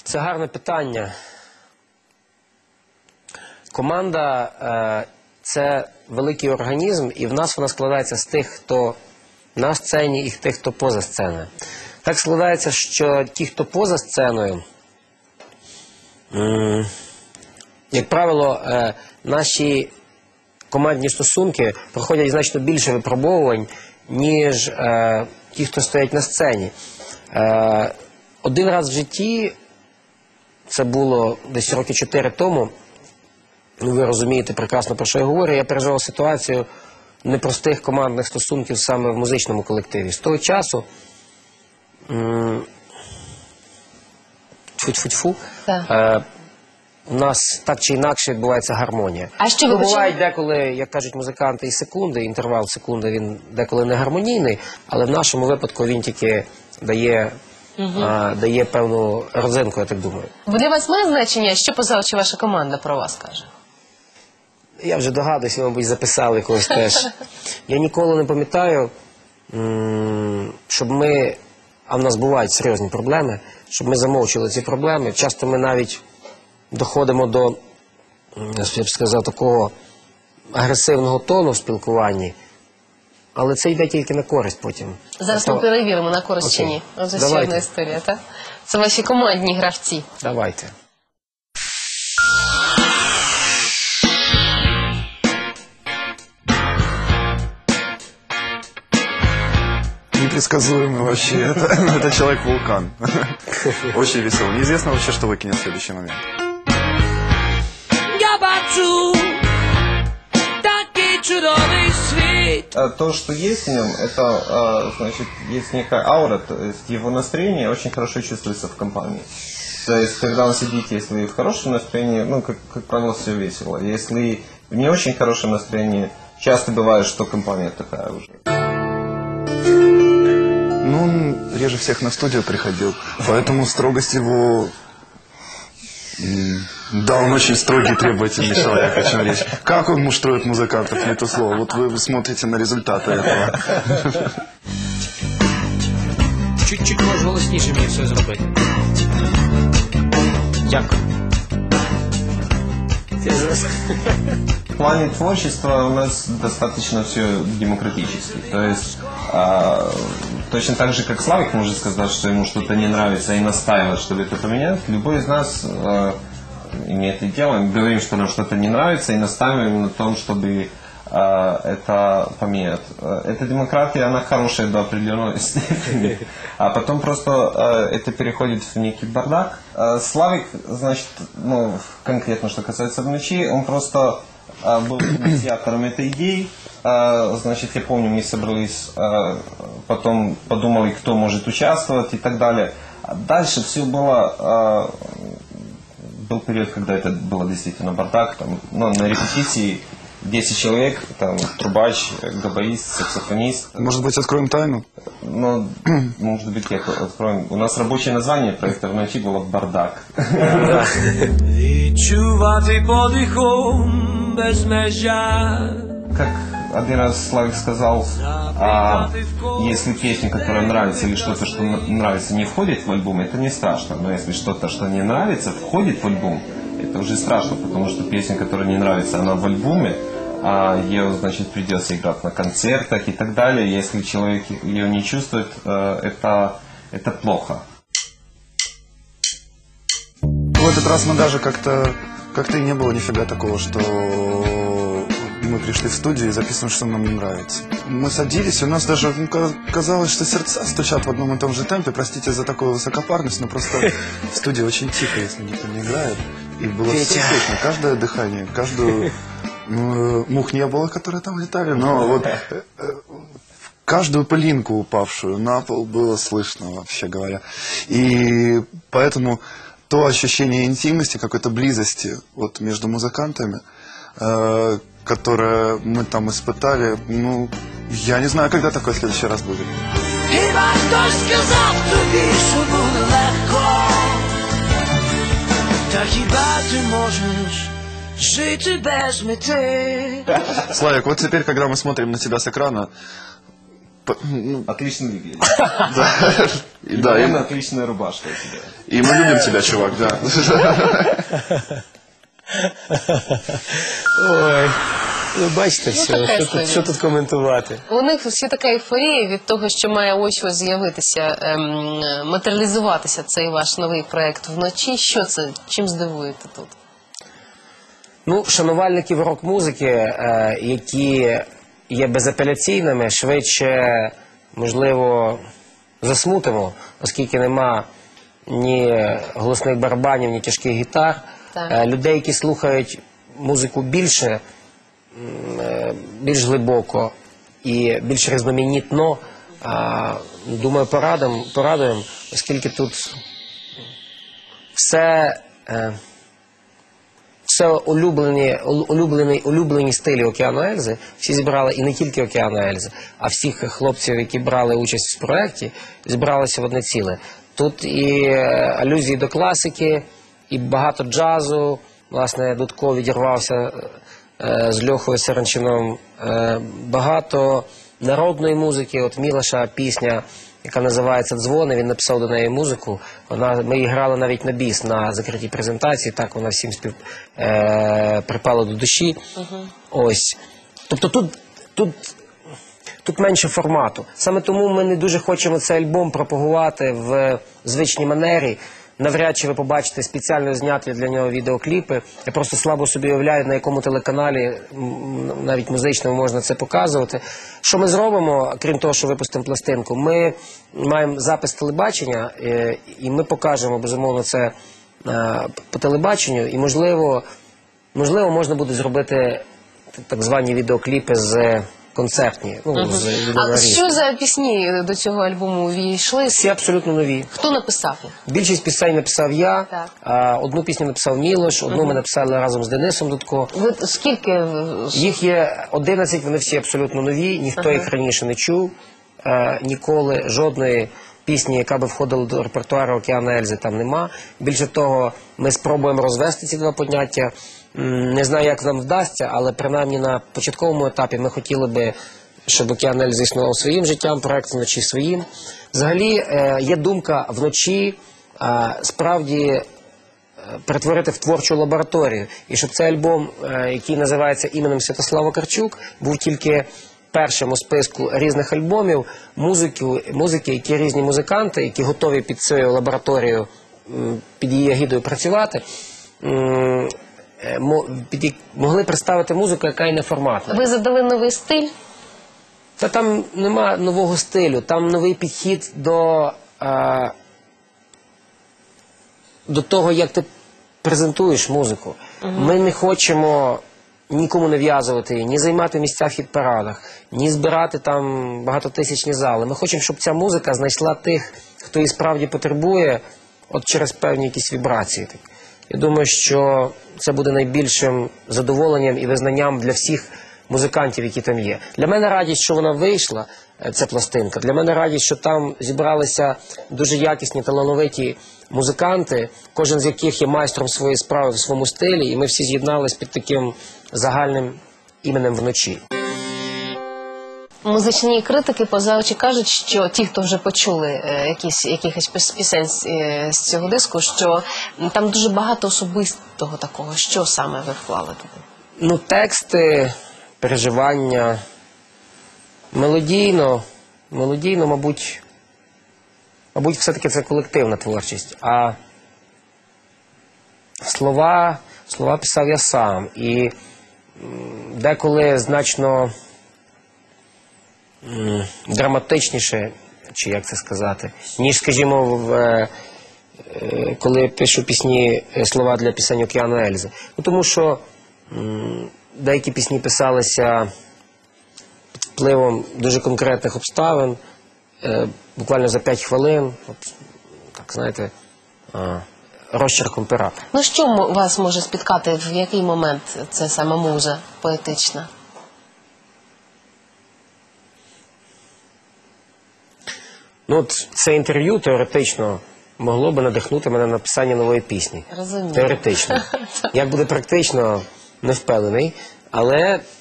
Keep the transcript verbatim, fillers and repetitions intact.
Це гарне питання. Команда е, – це великий організм, і в нас вона складається з тих, хто на сцені, і тих, хто поза сценою. Так складається, що ті, хто поза сценою, м як правило, е, наші командні стосунки проходять значно більше випробовувань, ніж е, ті, хто стоять на сцені. Е, один раз в житті, це було десь роки чотири тому, ви розумієте прекрасно, про що я говорю, я переживав ситуацію непростих командних стосунків саме в музичному колективі. З того часу, тьфу-тьфу-тьфу, е, у нас так чи інакше відбувається гармонія. А що ви ну, бувають почали? деколи, як кажуть музиканти, і секунди, інтервал секунди, він деколи не гармонійний, але в нашому випадку він тільки дає, угу. а, дає певну родзинку, я так думаю. Бо для вас має значення, що поза очі ваша команда про вас каже? Я вже догадуюся, мабуть, записали когось теж. Я ніколи не пам'ятаю, щоб ми, а в нас бувають серйозні проблеми, щоб ми замовчили ці проблеми. Часто ми навіть доходимо до, я б сказав, такого агресивного тону в спілкуванні, але це йде тільки на користь потім. Зараз ми перевіримо, на користь чи ні. Окей. Ось ще одна історія, так? Це ваші командні гравці. Давайте. Непредсказуемый вообще. Это, это человек-вулкан. Очень веселый. Неизвестно вообще, что выкинет в следующий момент. То, что есть в нем, это, значит, есть некая аура, то есть его настроение очень хорошо чувствуется в компании. То есть, когда он сидит, если в хорошем настроении, ну, как, как правило, все весело. Если в не очень хорошем настроении, часто бывает, что компания такая уже. Ну, он реже всех на студию приходил, поэтому строгость его... Да, он очень строгий, требовательный человек, о чем речь. Как он муштрует музыкантов, не то слово. Вот вы смотрите на результаты этого. Чуть-чуть може голосніше мені все зробити. Дякую. В плане творчества у нас достаточно все демократически. То есть, э, точно так же, как Славик может сказать, что ему что-то не нравится и настаивать, чтобы это поменять, любой из нас э, имеет это дело. Мы говорим, что нам что-то не нравится и настаиваем на том, чтобы э, это поменять. Эта демократия, она хорошая до определенной степени. А потом просто э, это переходит в некий бардак. Э, Славик, значит, ну, конкретно, что касается ночи, он просто э, был инициатором этой идеи. Э, значит, я помню, мы собрались, э, потом подумали, кто может участвовать и так далее. А дальше все было... Э, был период, когда это было действительно бардак. Там, ну, на репетиции десять человек, там, трубач, габаист, саксофонист. Может быть, откроем тайну? Ну, может быть, я откроем. У нас рабочее название проекта в ночи было «Бардак». Как один раз Славик сказал, а если песня, которая нравится, или что-то, что нравится, не входит в альбом, это не страшно. Но если что-то, что не нравится, входит в альбом, это уже страшно, потому что песня, которая не нравится, она в альбоме, а ее, значит, придется играть на концертах и так далее. Если человек ее не чувствует, это, это плохо. В этот раз мы даже как-то, как-то и не было нифига такого, что мы пришли в студию и записываем, что нам не нравится. Мы садились, и у нас даже ну, казалось, что сердца стучат в одном и том же темпе. Простите за такую высокопарность, но просто в студии очень тихо, если никто не играет. И было все слышно, каждое дыхание, каждую... Ну, мух не было, которые там летали, но вот каждую пылинку, упавшую на пол, было слышно, вообще говоря. И поэтому то ощущение интимности, какой-то близости вот, между музыкантами, э, которое мы там испытали, ну, я не знаю, когда такое в следующий раз будет. Славик, вот теперь, когда мы смотрим на тебя с экрана, П- ну, Отлично выглядишь. да. И, да, и, Реально отличная рубашка у тебя. и мы любим тебя, чувак, да. Ой, ну бачите все, така що тут, історія. що тут коментувати. У них всі така ейфорія від того, що має ось ось з'явитися, ем, матеріалізуватися цей ваш новий проект вночі. Що це? Чим здивуєте тут? Ну, шанувальників рок-музики, е, які є безапеляційними, швидше, можливо, засмутимо, оскільки нема ні голосних барабанів, ні тяжких гітар. Так. Е, людей, які слухають музику більше, м, е, більш глибоко і більш різноманітно, а, думаю, порадимо, порадуємо, оскільки тут все... е, Все улюблені, улюблені, улюблені стилі Океану Ельзи, всі зібрали, і не тільки Океану Ельзи, а всіх хлопців, які брали участь в проєкті, зібралися в одне ціле. Тут і е, алюзії до класики, і багато джазу. Власне, Дудко відірвався е, з Льохою Саранчином. Е, багато народної музики. От Мілоша пісня, яка називається «Дзвони», він написав до неї музику. Вона, ми її грали навіть на біс на закритій презентації, так вона всім спів, е, припала до душі. Uh-huh. Ось. Тобто тут, тут, тут менше формату. Саме тому ми не дуже хочемо цей альбом пропагувати в звичній манері. Навряд чи ви побачите спеціально зняті для нього відеокліпи. Я просто слабо собі уявляю, на якому телеканалі, навіть музичному, можна це показувати. Що ми зробимо, крім того, що випустимо пластинку? Ми маємо запис телебачення, і ми покажемо, безумовно, це по телебаченню. І, можливо, можливо можна буде зробити так звані відеокліпи з концертні. Ну, Uh-huh. з А відеонарізки. що за пісні до цього альбому увійшли? Всі абсолютно нові. Хто написав їх? Більшість пісень написав я, Так. а, одну пісню написав Мілош, одну ми написали разом з Денисом Дудко. Ви скільки? Їх є одинадцять, вони всі абсолютно нові, ніхто їх раніше не чув, е, ніколи, жодної пісні, яка би входила до репертуару Океану Ельзи, там нема. Більше того, ми спробуємо розвести ці два поняття. М, Не знаю, як нам вдасться, але принаймні на початковому етапі ми хотіли би, щоб Океан Ельзи існував своїм життям, проект вночі своїм. Взагалі е, є думка вночі е, справді е, перетворити в творчу лабораторію. І щоб цей альбом, е, який називається іменем Святослава Карчук, був тільки першим у списку різних альбомів музики, музики, які різні музиканти, які готові під цією лабораторією, м, під її агідою працювати, м, е, мо- під- могли представити музику, яка є неформатна. Ви задали новий стиль? Та там нема нового стилю, там новий підхід до, е, до того, як ти презентуєш музику. Ми не хочемо нікому нав'язувати її, ні займати місця в хіт-парадах, ні збирати там багатотисячні зали. Ми хочемо, щоб ця музика знайшла тих, хто її справді потребує, от через певні якісь вібрації. Я думаю, що це буде найбільшим задоволенням і визнанням для всіх музикантів, які там є. Для мене радість, що вона вийшла, е, ця пластинка. Для мене радість, що там зібралися дуже якісні, талановиті музиканти, кожен з яких є майстром своєї справи в своєму стилі, і ми всі з'єднались під таким загальним іменем вночі. Музичні критики поза очі кажуть, що ті, хто вже почули е, якісь, якихось піс- пісень з, е, з цього диску, що м, там дуже багато особистого такого. Що саме ви вклали туди? Ну, тексти, переживання, мелодійно, мелодійно, мабуть, мабуть, все-таки це колективна творчість, а слова, слова писав я сам, і м, деколи значно м, драматичніше, чи як це сказати, ніж, скажімо, в, е, е, коли я пишу пісні, е, слова для пісень Океану Ельзи. Ну, тому що м, деякі пісні писалися під впливом дуже конкретних обставин, е, буквально за п'ять хвилин, от, так, знаєте, а, розчерком пера. Ну що м- вас може спіткати, в який момент це саме муза поетична? Ну, от це інтерв'ю теоретично могло би надихнути мене на написання нової пісні. Розумію. Теоретично. Як буде практично, не впевнений. Але